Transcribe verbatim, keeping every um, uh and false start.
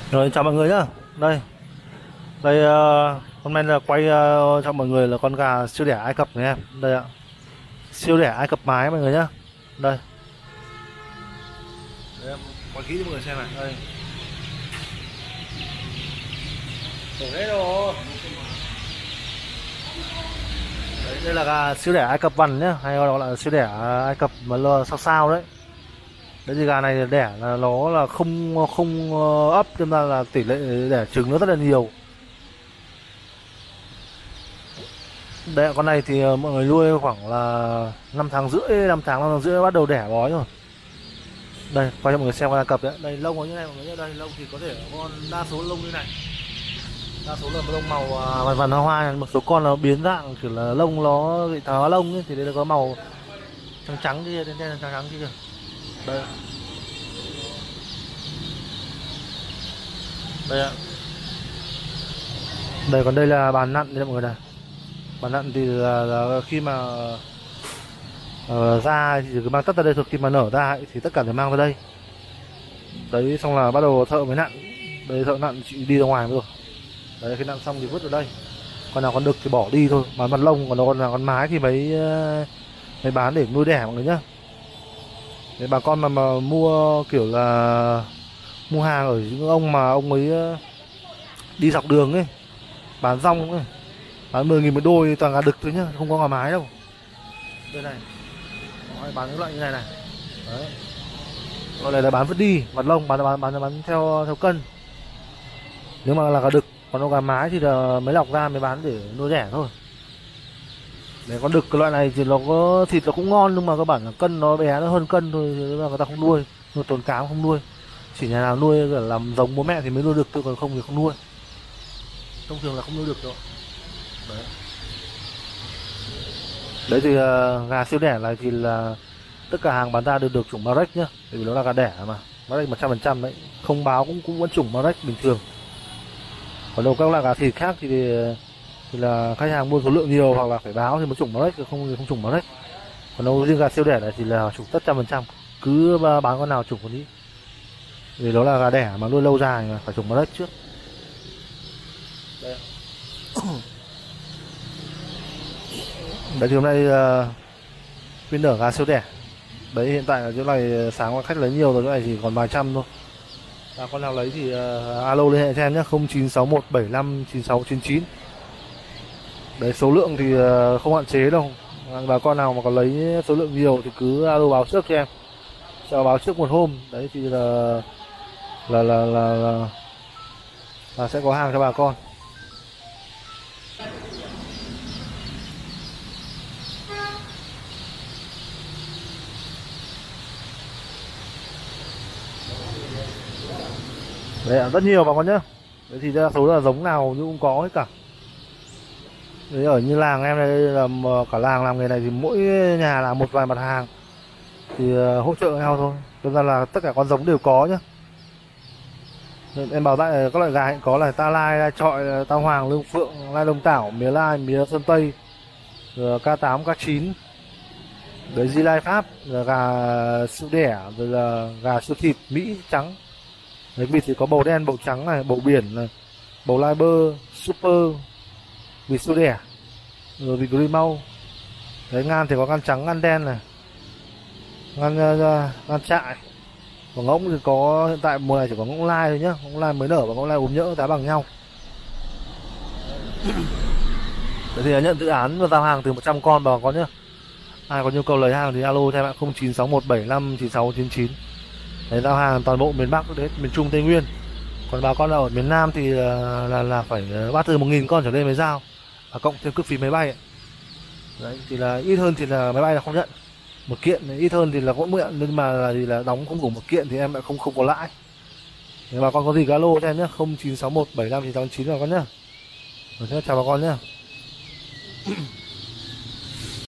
Rồi chào mọi người nhá. Đây, đây ờ, hôm nay là quay ờ, cho mọi người là con gà siêu đẻ Ai Cập này em. Đây ạ. Siêu đẻ Ai Cập mái mọi người nhá. Đây. Để em quay kỹ cho mọi người xem này. Đây. Đổ hết rồi. Đấy, đây là gà siêu đẻ Ai Cập vằn nhá, hay gọi là siêu đẻ Ai Cập mà lo sao sao đấy. Đấy thì gà này đẻ là nó là không không ờ, ấp, nên ra là tỷ lệ đẻ trứng nó rất là nhiều. Đấy, con này thì mọi người nuôi khoảng là năm tháng rưỡi, năm tháng năm tháng rưỡi bắt đầu đẻ bói rồi. Đây, quay cho mọi người xem con Ai Cập đấy. Đây lông nó như này mọi người nhé. Đây lông thì có thể con đa số lông như này. Đa số là lông màu à, vằn vằn hoa hoa, một số con nó biến dạng kiểu là lông nó bị tháo lông ấy, thì đây là có màu trắng trắng kia, đen đen trắng trắng kia. Đây. Đây ạ. Đây, còn đây là bàn nặn đây mọi người này. Bàn nặn thì là, là khi mà uh, ra thì cứ mang tất ra đây thôi, khi mà nở ra ấy, thì tất cả đều mang ra đây. Đấy, xong là bắt đầu thợ mới nặn. Đây thợ nặn chị đi ra ngoài rồi. Đấy, khi nặn xong thì vứt vào đây. Con nào còn đực thì bỏ đi thôi, mà mặt lông còn con nào con mái thì mới mới bán để nuôi đẻ mọi người nhá. Để bà con mà, mà mua kiểu là mua hàng ở những ông mà ông ấy đi dọc đường ấy, bán rong ấy, bán mười nghìn một đôi toàn gà đực thôi nhá, không có gà mái đâu. Đây này, họ bán những loại như này này. Đấy, loại này là bán vứt đi, mặt lông bán bán bán, bán theo theo cân. Nếu mà là gà đực, còn gà mái thì là mới lọc ra mới bán để nuôi đẻ thôi. Để con đực cái loại này thì nó có thịt nó cũng ngon, nhưng mà các bản là cân nó bé, nó hơn cân thôi, nên là người ta không nuôi, nuôi tồn cám không nuôi. Chỉ nhà nào nuôi làm giống bố mẹ thì mới nuôi được, thôi còn không thì không nuôi. Thông thường là không nuôi được đâu. Đấy. Đấy thì uh, gà siêu đẻ này thì là tất cả hàng bán ra đều được chủng Marek nhá, bởi vì nó là gà đẻ mà. Marek một trăm phần trăm đấy, không báo cũng cũng vẫn chủng Marek bình thường. Còn đâu các loại gà thịt khác thì thì là khách hàng mua số lượng nhiều hoặc là phải báo thì mới chủng Marek, không thì không chủng Marek. Còn đâu riêng gà siêu đẻ này thì là chủng tất trăm phần trăm, cứ bán con nào chủng con ý. Vì đó là gà đẻ mà nuôi lâu dài mà phải chủng Marek trước. Đây. Đấy thì hôm nay uh, viên nở gà siêu đẻ. Đấy, hiện tại ở chỗ này sáng qua khách lấy nhiều rồi, chỗ này chỉ còn vài trăm thôi. À, con nào lấy thì uh, alo liên hệ cho em nhé, không chín sáu một bảy năm chín sáu chín chín. Đấy, số lượng thì uh, không hạn chế đâu. Bà con nào mà có lấy số lượng nhiều thì cứ alo báo trước cho em. Cho báo trước một hôm. Đấy thì là là là là, là, là sẽ có hàng cho bà con. Đấy, rất nhiều bà con nhá. Đấy thì đa số là giống nào cũng có hết cả. Đấy, ở như làng em đây là cả làng làm nghề này thì mỗi nhà là một vài mặt hàng thì uh, hỗ trợ nhau thôi. Thực ra là tất cả con giống đều có nhá. Nên em bảo tại các loại gà hiện có là ta lai, lai trọi, ta hoàng, lương phượng, lai đông tảo, mía lai, mía sơn tây, rồi K tám, K chín. Đấy, di lai Pháp, là gà siêu đẻ, rồi là gà siêu thịt Mỹ trắng. Đấy, vịt thì có bầu đen, bầu trắng này, bầu biển này, bầu lai bơ, super, vịt siêu đẻ, rồi vịt Grimau. Đấy, ngan thì có ngan trắng, ngan đen này, ngan uh, ngan trại. Còn ngỗng thì có, hiện tại mùa này chỉ có ngỗng lai thôi nhá, ngỗng lai mới nở và ngỗng lai ốm nhỡ giá bằng nhau. Đấy thì nhận dự án và giao hàng từ một trăm con bà con nhá. Ai có nhu cầu lấy hàng thì alo cho em ạ, không chín sáu một bảy năm chín sáu chín chín. Đấy, giao hàng toàn bộ miền Bắc đến miền Trung, Tây Nguyên. Còn bà con nào ở miền Nam thì là là, là phải bắt từ một nghìn con trở lên mới giao, và cộng thêm cước phí máy bay ấy. Đấy thì là ít hơn thì là máy bay là không nhận. Một kiện ít hơn thì là cũng mượn, nhưng mà là thì là đóng không đủ một kiện thì em lại không không có lãi. Nếu bà con có gì cứ alo cho em nhé, không chín sáu một bảy năm chín sáu chín bà con nhá. Rồi, chào bà con nhá.